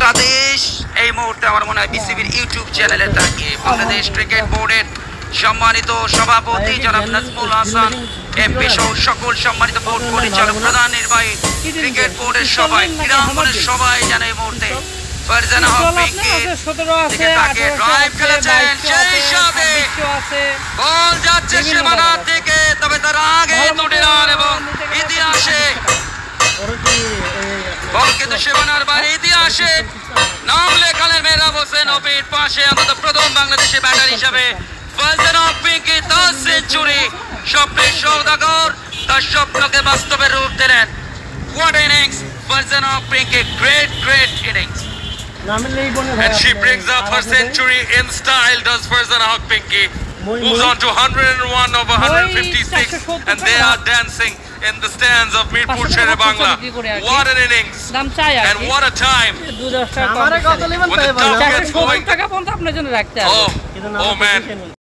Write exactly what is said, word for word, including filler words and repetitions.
বাংলাদেশ এই মুহূর্তে আমার মনে হয় বিসিবির ইউটিউব চ্যানেলে তাকিয়ে বাংলাদেশ ক্রিকেট বোর্ডের সম্মানিত সভাপতি জনাব নাজমুল হাসান এমপি সহ সকল সম্মানিত বোর্ড পরিচালক প্রধান নির্বাহী ক্রিকেট বোর্ডের সবাই ক্রীড়াঙ্গনের সবাই যেন এই মুহূর্তে ফারজানা হক পিঙ্কি থেকে তাকে ড্রাইভ খেলেছেন সেই সাথে বল যাচ্ছে সীমানার দিকে তবে তার আগে দুটি রান এবং ইতিহাসে বল কিন্তু সীমানার বাইরে ইতিহাসে নাম লেখালেন মেহরাব হোসেন অপির পাশে অন্তত প্রথম বাংলাদেশি ব্যাটার হিসাবে ফারজানা হক পিঙ্কি দশ সেঞ্চুরি স্বপ্নের সৌদাগর তার স্বপ্নকে বাস্তবে রূপ দিলেন What innings Farzana Haq Pinky, great great innings and she brings up her century in style does Farzana Haq Pinky moves on to one hundred and one over one hundred fifty-six and they are dancing in the stands of Mirpur Shere Bangla. What an innings and what a time when the dove gets going. Oh, oh man